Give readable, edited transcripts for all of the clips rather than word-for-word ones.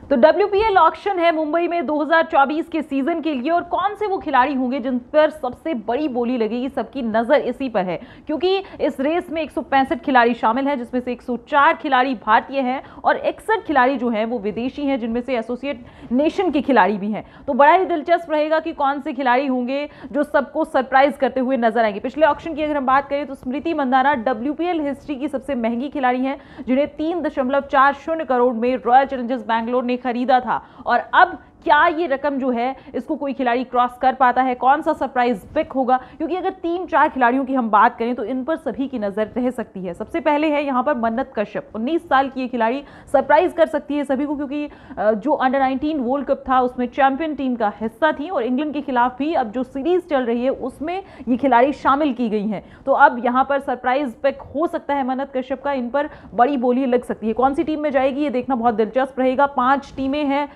तो WPL auction है मुंबई में 2024 के सीजन के लिए, और कौन से वो खिलाड़ी होंगे जिन पर सबसे बड़ी बोली लगेगी, सबकी नजर इसी पर है। क्योंकि इस रेस में 165 खिलाड़ी शामिल हैं, जिसमें से 104 खिलाड़ी भारतीय हैं और 61 खिलाड़ी जो हैं वो विदेशी हैं, जिनमें से एसोसिएट नेशन के खिलाड़ी भी हैं। तो बड़ा ही दिलचस्प रहेगा कि कौन से खिलाड़ी होंगे जो सबको सरप्राइज करते हुए नजर आएंगे। पिछले ऑक्शन की अगर हम बात करें तो स्मृति मंदाना WPL हिस्ट्री की सबसे महंगी खिलाड़ी हैं, जिन्हें 3.40 करोड़ में रॉयल चैलेंजर्स बैंगलोर ने खरीदा था। और अब क्या ये रकम जो है इसको कोई खिलाड़ी क्रॉस कर पाता है, कौन सा सरप्राइज पिक होगा? क्योंकि अगर 3-4 खिलाड़ियों की हम बात करें तो इन पर सभी की नजर रह सकती है। सबसे पहले है यहां पर मन्नत कश्यप, 19 साल की ये खिलाड़ी सरप्राइज कर सकती है सभी को, क्योंकि जो अंडर 19 वर्ल्ड कप था उसमें चैंपियन टीम का हिस्सा थी और इंग्लैंड के खिलाफ भी अब जो सीरीज चल रही है उसमें ये खिलाड़ी शामिल की गई हैं। तो अब यहां पर सरप्राइज पिक हो सकता है मन्नत कश्यप का, इन पर बड़ी बोली लग सकती है। कौन सी टीम में जाएगी ये देखना बहुत दिलचस्प रहेगा। 5 टीमें हैं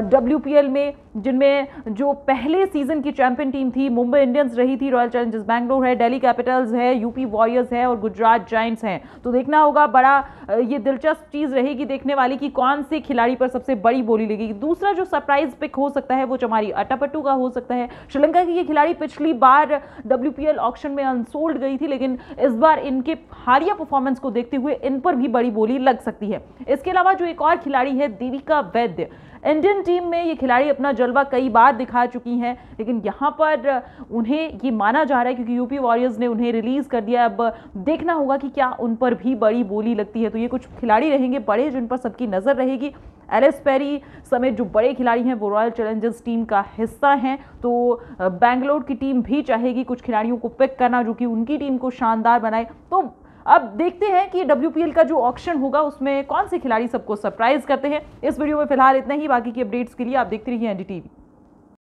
WPL में, जिनमें जो पहले सीजन की चैंपियन टीम थी मुंबई इंडियंस रही थी, रॉयल चैलेंजर्स बैंगलोर है, दिल्ली कैपिटल्स है, यूपी वॉरियर्स है और गुजरात जायंट्स हैं। तो देखना होगा, बड़ा ये दिलचस्प चीज रहेगी देखने वाली कि कौन से खिलाड़ी पर सबसे बड़ी बोली लगेगी। दूसरा जो सरप्राइज पिक हो सकता है वो चमारी अट्टापट्टू का हो सकता है। श्रीलंका की ये खिलाड़ी पिछली बार WPL ऑक्शन में अनसोल्ड गई थी, लेकिन इस बार इनके हालिया परफॉर्मेंस को देखते हुए इन पर भी बड़ी बोली लग सकती है। इसके अलावा जो एक और खिलाड़ी है देविका वैद्य, इंडियन टीम में ये खिलाड़ी अपना जलवा कई बार दिखा चुकी हैं, लेकिन यहाँ पर उन्हें ये माना जा रहा है क्योंकि यूपी वॉरियर्स ने उन्हें रिलीज कर दिया। अब देखना होगा कि क्या उन पर भी बड़ी बोली लगती है। तो ये कुछ खिलाड़ी रहेंगे बड़े जिन पर सबकी नजर रहेगी। एलिस पेरी समेत जो बड़े खिलाड़ी हैं वो रॉयल चैलेंजर्स टीम का हिस्सा हैं, तो बैंगलोर की टीम भी चाहेगी कुछ खिलाड़ियों को पिक करना जो कि उनकी टीम को शानदार बनाए। तो अब देखते हैं कि WPL का जो ऑक्शन होगा उसमें कौन से खिलाड़ी सबको सरप्राइज करते हैं। इस वीडियो में फिलहाल इतना ही। बाकी की अपडेट्स के लिए आप देखते रहिए NDTV।